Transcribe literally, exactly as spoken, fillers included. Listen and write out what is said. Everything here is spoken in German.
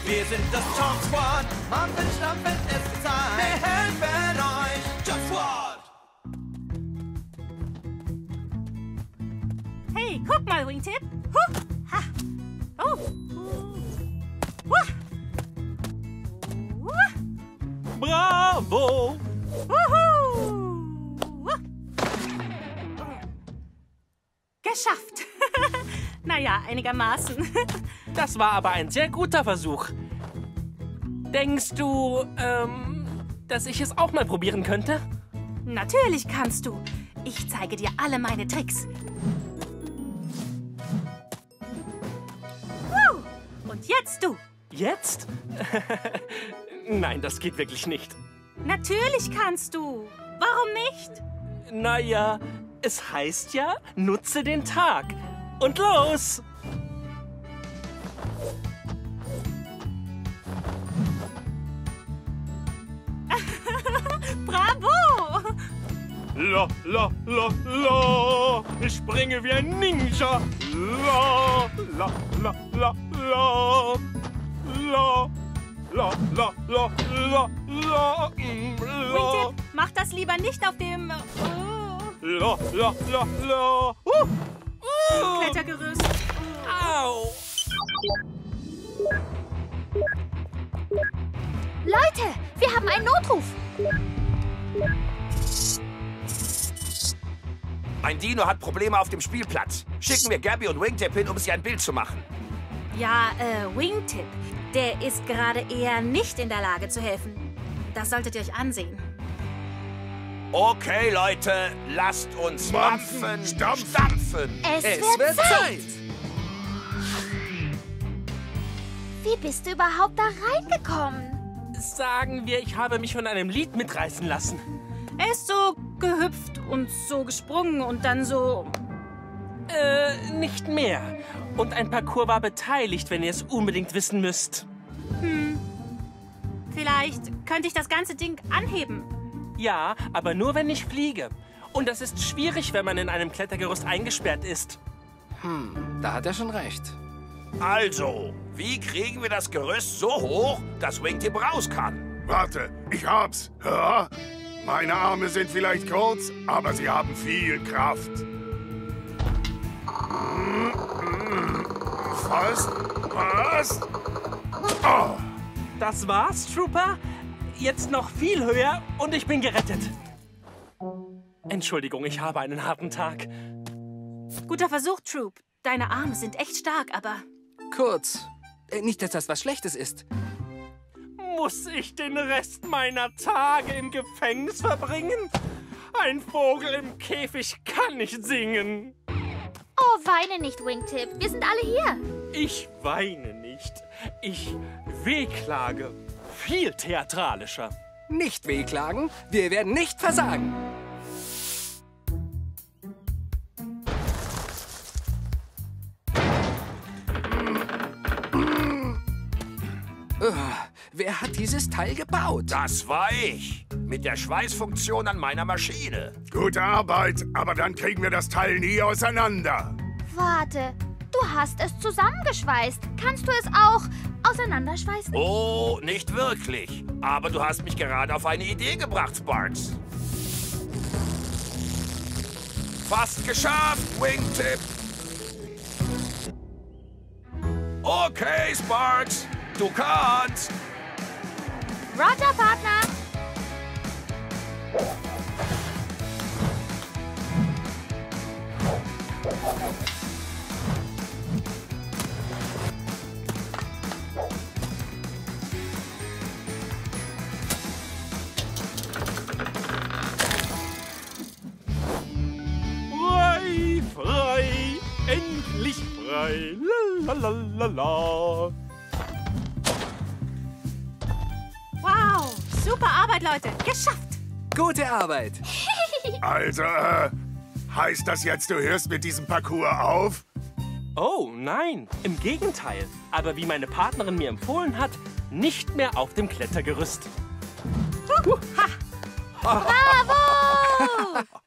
Wir sind das Jump Squad. Mampfen, stampfen, es wird Zeit. Wir helfen euch. Jump Squad. Hey, guck mal, Wingtip. Huh. Ha. Oh. Wah. Wah. Bravo! Wuhu. Wah. Geschafft. Naja, einigermaßen. Das war aber ein sehr guter Versuch. Denkst du, ähm, dass ich es auch mal probieren könnte? Natürlich kannst du. Ich zeige dir alle meine Tricks. Woo. Und jetzt du. Jetzt? Nein, das geht wirklich nicht. Natürlich kannst du. Warum nicht? Naja, es heißt ja, nutze den Tag. Und los! Bravo! La, la, la, la. Ich springe wie ein Ninja. La, la, la, la, la. La, la, la, la, la, la. mm, la. Wingtip, mach das lieber nicht auf dem oh, La, la, la, la. Uh, uh. Klettergerüst. Au. Leute, wir haben einen Notruf. Ein Dino hat Probleme auf dem Spielplatz. Schicken wir Gabby und Wingtip hin, um sie ein Bild zu machen. Ja, äh, Wingtip, der ist gerade eher nicht in der Lage zu helfen. Das solltet ihr euch ansehen. Okay, Leute, lasst uns Mampfen, mampfen, stampfen. stampfen. Es, Es wird, wird Zeit. Zeit. Wie bist du überhaupt da reingekommen? Sagen wir, ich habe mich von einem Lied mitreißen lassen. Er ist so gehüpft und so gesprungen und dann so... Äh, nicht mehr. Und ein Parcours war beteiligt, wenn ihr es unbedingt wissen müsst. Vielleicht könnte ich das ganze Ding anheben. Ja, aber nur, wenn ich fliege. Und das ist schwierig, wenn man in einem Klettergerüst eingesperrt ist. Da hat er schon recht. Also, wie kriegen wir das Gerüst so hoch, dass Wingtip raus kann? Warte, ich hab's. Hör? Meine Arme sind vielleicht kurz, aber sie haben viel Kraft. Fast, fast. Oh. Das war's, Trooper. Jetzt noch viel höher und ich bin gerettet. Entschuldigung, ich habe einen harten Tag. Guter Versuch, Troop. Deine Arme sind echt stark, aber... Kurz. Äh, Nicht, dass das was Schlechtes ist. Muss ich den Rest meiner Tage im Gefängnis verbringen? Ein Vogel im Käfig kann nicht singen. Oh, weine nicht, Wingtip. Wir sind alle hier. Ich weine nicht. Ich wehklage. Viel theatralischer. Nicht wehklagen, wir werden nicht versagen. Äh, wer hat dieses Teil gebaut? Das war ich. Mit der Schweißfunktion an meiner Maschine. Gute Arbeit, aber dann kriegen wir das Teil nie auseinander. Warte, du hast es zusammengeschweißt. Kannst du es auch auseinanderschweißen? Oh, nicht wirklich. Aber du hast mich gerade auf eine Idee gebracht, Sparks. Fast geschafft, Wingtip. Okay, Sparks. Du kannst. Roger, Partner. Frei, frei, endlich frei. La la la la. Wow, super Arbeit, Leute. Geschafft. Gute Arbeit. Also, äh, heißt das jetzt, du hörst mit diesem Parcours auf? Oh, nein, im Gegenteil. Aber wie meine Partnerin mir empfohlen hat, nicht mehr auf dem Klettergerüst. Bravo!